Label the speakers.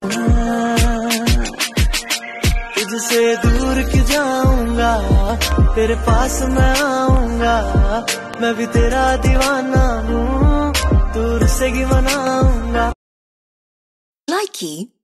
Speaker 1: तुझसे दूर क्यों जाऊंगा, तेरे पास मैं आऊंगा। मैं भी तेरा दीवाना हूँ, दूर से ही मनाऊंगा।
Speaker 2: Likey